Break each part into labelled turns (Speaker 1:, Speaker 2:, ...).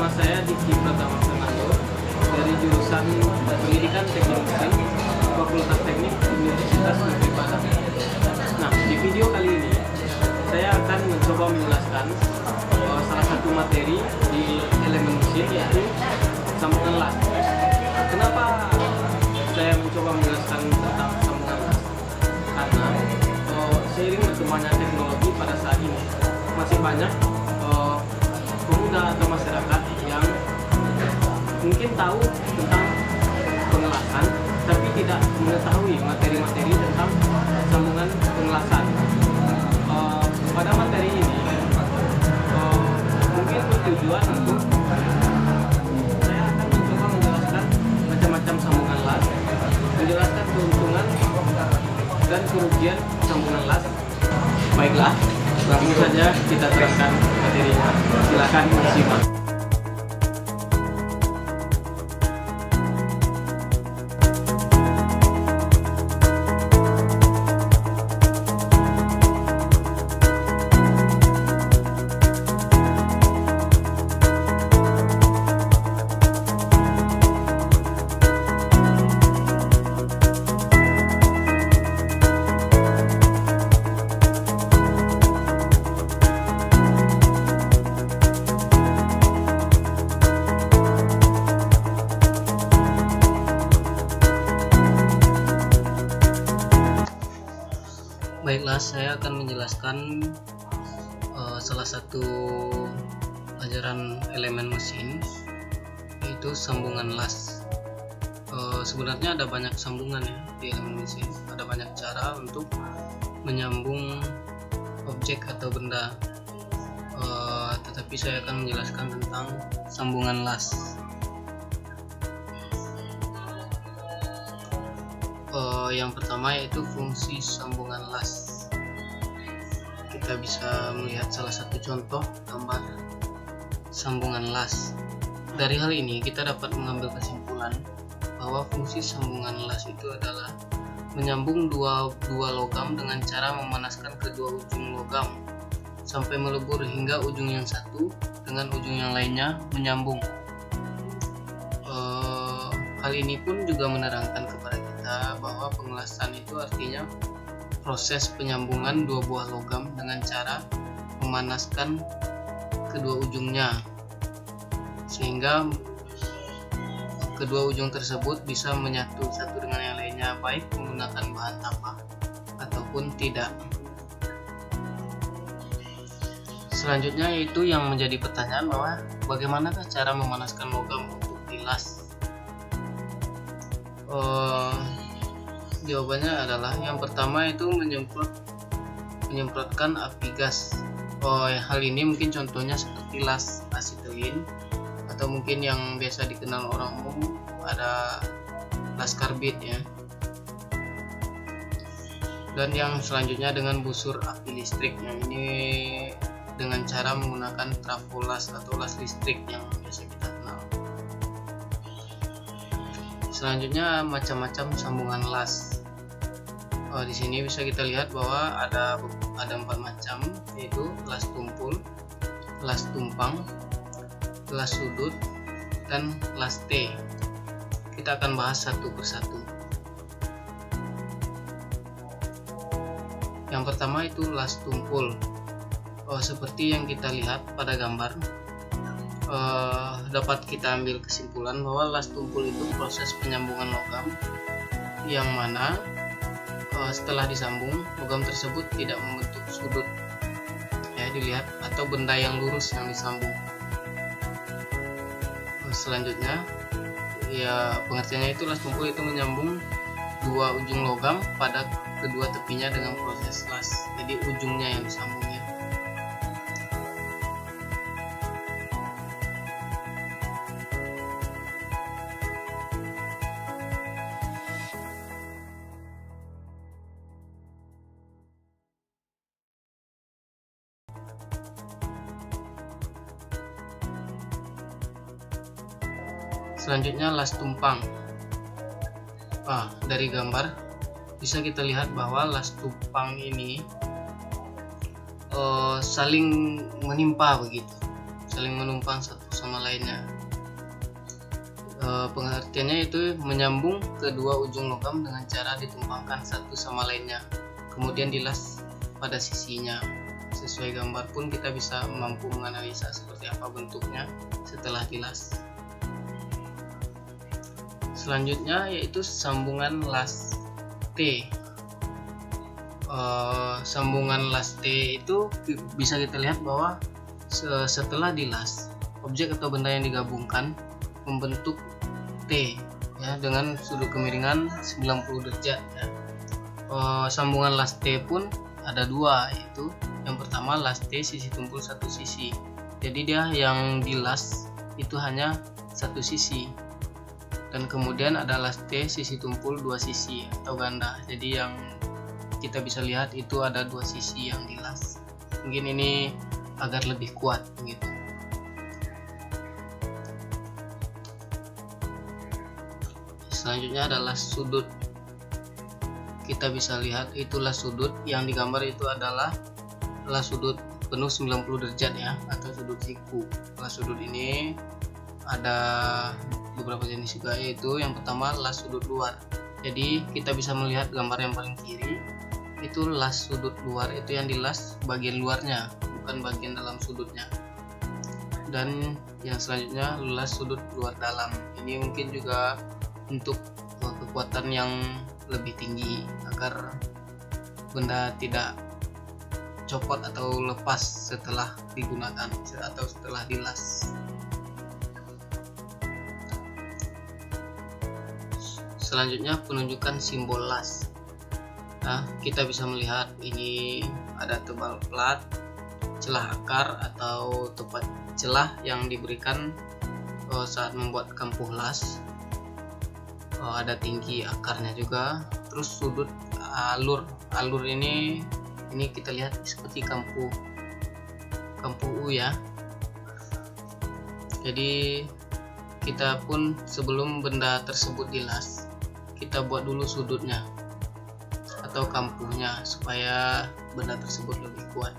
Speaker 1: Nama saya Diki Pratama Fernando dari jurusan Pendidikan Teknik Mesin, Fakultas Teknik Universitas Negeri Padang. Nah, di video kali ini saya akan mencoba menjelaskan salah satu materi di elemen mesin, yaitu sambungan las. Kenapa saya mencoba menjelaskan tentang sambungan las? Karena seiring berkembangnya teknologi pada saat ini masih banyak pemuda atau masyarakat yang mungkin tahu tentang pengelasan tapi tidak mengetahui materi-materi tentang sambungan pengelasan. Pada materi ini mungkin bertujuan untuk saya akan mencoba menjelaskan macam-macam sambungan las, menjelaskan keuntungan dan kerugian sambungan las. Baiklah, langsung saja kita terangkan materinya. Silakan disimak.
Speaker 2: Baiklah, saya akan menjelaskan salah satu ajaran elemen mesin, yaitu sambungan las. Sebenarnya ada banyak sambungan ya di elemen mesin, ada banyak cara untuk menyambung objek atau benda, tetapi saya akan menjelaskan tentang sambungan las. Yang pertama yaitu fungsi sambungan las. Kita bisa melihat salah satu contoh gambar sambungan las. Dari hal ini kita dapat mengambil kesimpulan bahwa fungsi sambungan las itu adalah menyambung dua logam dengan cara memanaskan kedua ujung logam sampai melebur hingga ujung yang satu dengan ujung yang lainnya menyambung. Hal ini pun juga menerangkan kepada kita bahwa pengelasan itu artinya proses penyambungan dua buah logam dengan cara memanaskan kedua ujungnya, sehingga kedua ujung tersebut bisa menyatu satu dengan yang lainnya, baik menggunakan bahan tambah ataupun tidak. Selanjutnya yaitu yang menjadi pertanyaan bahwa bagaimanakah cara memanaskan logam untuk dilas. Jawabannya adalah yang pertama itu menyemprotkan api gas. Hal ini mungkin contohnya seperti las asetilin, atau mungkin yang biasa dikenal orang umum ada las karbit ya. Dan yang selanjutnya dengan busur api listrik, yang ini dengan cara menggunakan trafo las atau las listrik yang biasa kita kenal. Selanjutnya macam-macam sambungan las. Di sini bisa kita lihat bahwa ada 4 macam, yaitu las tumpul, las tumpang, las sudut, dan las T. Kita akan bahas satu persatu. Yang pertama itu las tumpul. Seperti yang kita lihat pada gambar, dapat kita ambil kesimpulan bahwa las tumpul itu proses penyambungan logam yang mana setelah disambung logam tersebut tidak membentuk sudut ya, dilihat, atau benda yang lurus yang disambung. Selanjutnya ya, pengertiannya itu las tumpul itu menyambung dua ujung logam pada kedua tepinya dengan proses las, jadi ujungnya yang disambungnya. Selanjutnya las tumpang. Dari gambar bisa kita lihat bahwa las tumpang ini saling menimpa begitu. saling menumpang satu sama lainnya. Pengertiannya itu menyambung kedua ujung logam dengan cara ditumpangkan satu sama lainnya, kemudian dilas pada sisinya. Sesuai gambar pun kita bisa mampu menganalisa seperti apa bentuknya setelah dilas. Selanjutnya yaitu sambungan las T. Sambungan las T itu bisa kita lihat bahwa setelah dilas, objek atau benda yang digabungkan membentuk T ya, dengan sudut kemiringan 90 derajat ya. Sambungan las T pun ada dua, yaitu yang pertama las T sisi tumpul satu sisi, jadi dia yang dilas itu hanya satu sisi, dan kemudian ada las T sisi tumpul dua sisi atau ganda, jadi yang kita bisa lihat itu ada dua sisi yang dilas. Mungkin ini agar lebih kuat gitu. Selanjutnya adalah sudut. Kita bisa lihat itulah sudut yang digambar itu adalah sudut penuh 90 derajat ya, atau sudut siku. Sudut ini ada beberapa jenis juga, yaitu yang pertama las sudut luar. Jadi kita bisa melihat gambar yang paling kiri itu las sudut luar, itu yang dilas bagian luarnya, bukan bagian dalam sudutnya. Dan yang selanjutnya las sudut luar dalam. Ini mungkin juga untuk kekuatan yang lebih tinggi agar benda tidak copot atau lepas setelah digunakan atau setelah dilas. Selanjutnya penunjukan simbol las. Nah, kita bisa melihat ini ada tebal plat, celah akar atau tepat celah yang diberikan saat membuat kampuh las. Ada tinggi akarnya juga, terus sudut alur ini kita lihat seperti kampuh U ya. Jadi kita pun sebelum benda tersebut dilas, kita buat dulu sudutnya atau kampuhnya supaya benda tersebut lebih kuat.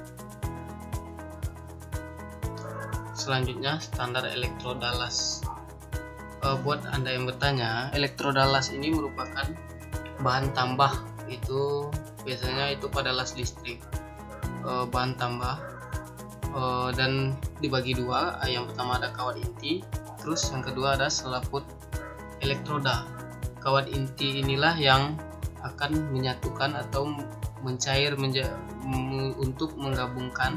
Speaker 2: Selanjutnya standar elektroda las. Buat Anda yang bertanya, elektroda las ini merupakan bahan tambah, itu biasanya itu pada las listrik, bahan tambah, dan dibagi dua. Yang pertama ada kawat inti, terus yang kedua ada selaput elektroda. Kawat inti inilah yang akan menyatukan atau mencair untuk menggabungkan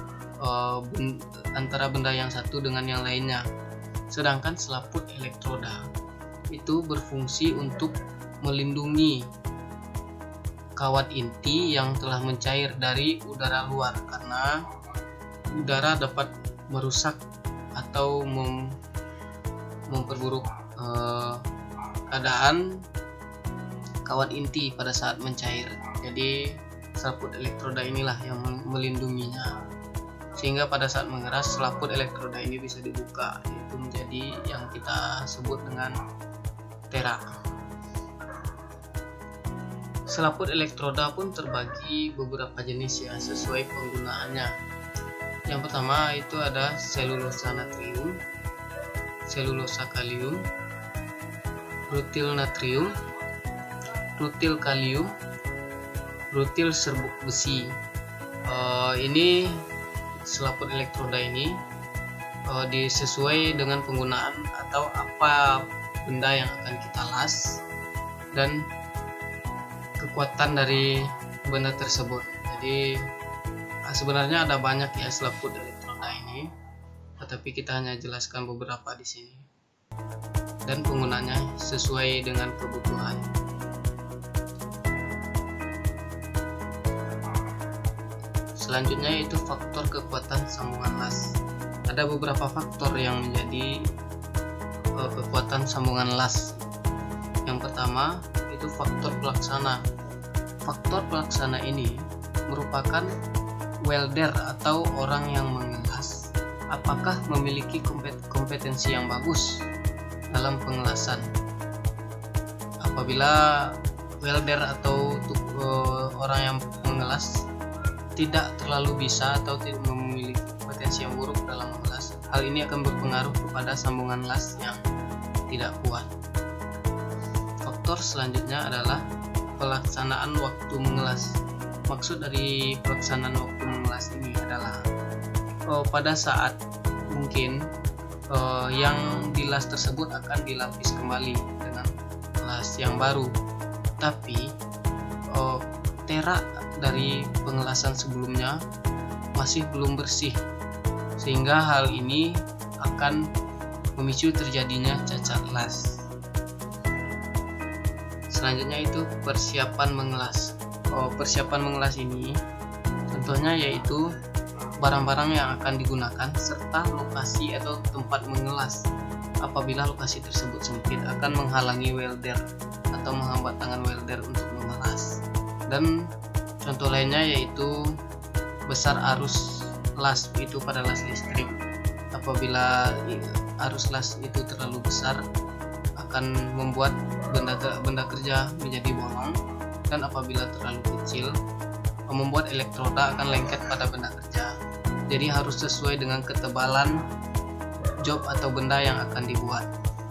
Speaker 2: antara benda yang satu dengan yang lainnya. Sedangkan selaput elektroda itu berfungsi untuk melindungi kawat inti yang telah mencair dari udara luar, karena udara dapat merusak atau memperburuk keadaan kawat inti pada saat mencair. Jadi selaput elektroda inilah yang melindunginya, sehingga pada saat mengeras selaput elektroda ini bisa dibuka, itu menjadi yang kita sebut dengan tera. Selaput elektroda pun terbagi beberapa jenis ya, sesuai penggunaannya. Yang pertama itu ada selulosa natrium, selulosa kalium, rutil natrium, rutil kalium, rutil serbuk besi. Ini selaput elektroda ini disesuai dengan penggunaan atau apa benda yang akan kita las dan kekuatan dari benda tersebut. Jadi sebenarnya ada banyak ya selaput elektroda ini, tetapi kita hanya jelaskan beberapa di sini dan penggunaannya sesuai dengan kebutuhan. Selanjutnya itu faktor kekuatan sambungan las. Ada beberapa faktor yang menjadi kekuatan sambungan las. Yang pertama itu faktor pelaksana. Faktor pelaksana ini merupakan welder atau orang yang mengelas apakah memiliki kompetensi yang bagus dalam pengelasan. Apabila welder atau orang yang mengelas tidak terlalu bisa atau tidak memiliki kompetensi yang buruk dalam mengelas, hal ini akan berpengaruh kepada sambungan las yang tidak kuat. Faktor selanjutnya adalah pelaksanaan waktu mengelas. Maksud dari pelaksanaan waktu mengelas ini adalah pada saat mungkin yang dilas tersebut akan dilapis kembali dengan las yang baru, tapi terak dari pengelasan sebelumnya masih belum bersih, sehingga hal ini akan memicu terjadinya cacat las. Selanjutnya itu persiapan mengelas. Persiapan mengelas ini contohnya yaitu barang-barang yang akan digunakan serta lokasi atau tempat mengelas. Apabila lokasi tersebut sempit akan menghalangi welder atau menghambat tangan welder untuk mengelas. Dan contoh lainnya yaitu besar arus las itu pada las listrik. Apabila arus las itu terlalu besar akan membuat benda kerja menjadi bolong, dan apabila terlalu kecil membuat elektroda akan lengket pada benda kerja. Jadi harus sesuai dengan ketebalan job atau benda yang akan dibuat.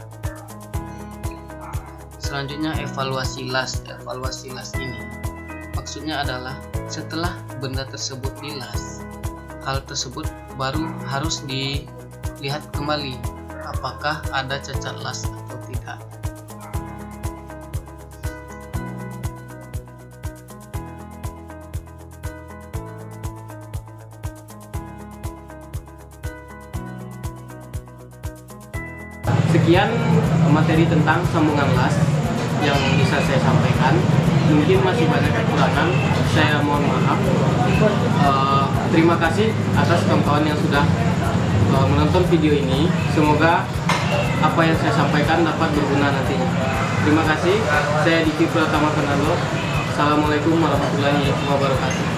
Speaker 2: Selanjutnya evaluasi las. Evaluasi las ini maksudnya adalah setelah benda tersebut dilas, hal tersebut baru harus dilihat kembali apakah ada cacat las atau tidak.
Speaker 1: Sekian materi tentang sambungan las yang bisa saya sampaikan. Mungkin masih banyak kekurangan, saya mohon maaf. Terima kasih atas kawan-kawan yang sudah menonton video ini. Semoga apa yang saya sampaikan dapat berguna nantinya. Terima kasih. Saya Diki Pratama Fernando. Assalamualaikum warahmatullahi wabarakatuh.